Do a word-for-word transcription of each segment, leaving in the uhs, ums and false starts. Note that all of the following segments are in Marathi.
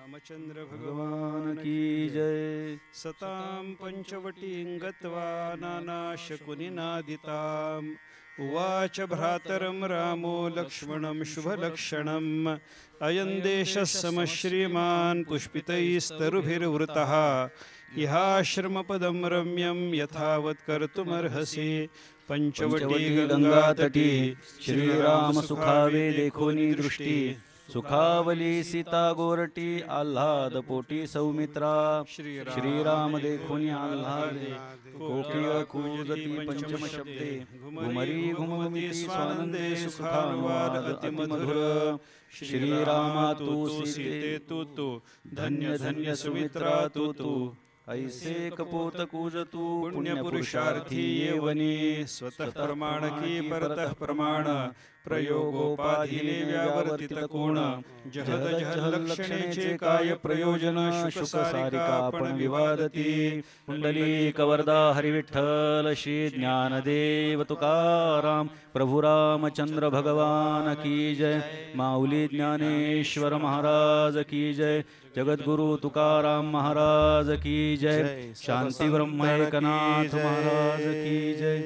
रामचंद्र भगवान की जय। सतां पंचवटीं गत्वा नानाशकुनिनादिताम् उवाच भ्रातरं रामो लक्ष्मणं शुभलक्षणम् अयं देशः समश्रीमान् पुष्पितैस्तरुभिर्वृतः इहाश्रमपदं रम्यं यथावत् कर्तुमर्हसि। पंचवटी गंगातटी श्रीराम सुखावे देखोनी दृष्टी सुखावली सीता गोरटी आल्हाद पोटी सौमित्रा श्रीराम देखोनी आल्हादे कोकिळ कूजती पंचम शब्दे घुमरी घुमविती स्वानंदे सुखानुवादति मधुर। श्रीरामा तू सीते तू तू धन्य धन्य सुमित्रा तू तू ऐसे कपोत कूज तू पुण्य पुरुषार्थी येवनी स्वतः प्रमाण की परतः प्रमाण प्रयोगोपाधीने व्यावर्तित कोण जहद जहद लक्षणेचे काय प्रयोजन शुक सारिका आपण विवादती। कुंडली कवरदा हरिविठ्ठल श्री ज्ञानदेव तुकाराम प्रभु रामचंद्र भगवान की जय। माऊली ज्ञानेश्वर महाराज की जय। जगद्गुरु तुकाराम महाराज की जय। शांति ब्रह्म एकनाथ महाराज की जय।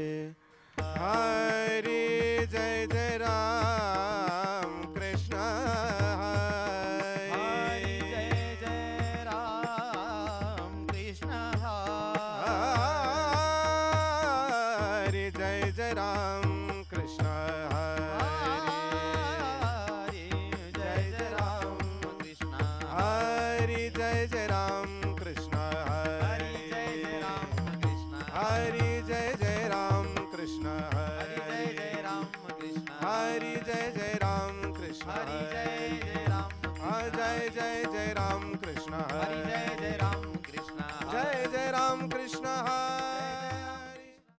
हरे जय जय राम कृष्ण हरे जय जय राम कृष्ण हरे जय जय राम कृष्ण हरे जय जय राम कृष्ण हरे जय जय राम कृष्ण हरे जय जय राम कृष्ण हरे जय जय राम कृष्ण हरि जय जय राम कृष्ण हरि जय जय राम कृष्ण हरि जय जय राम कृष्ण जय जय जय राम कृष्ण हरि जय जय राम कृष्ण जय जय राम कृष्ण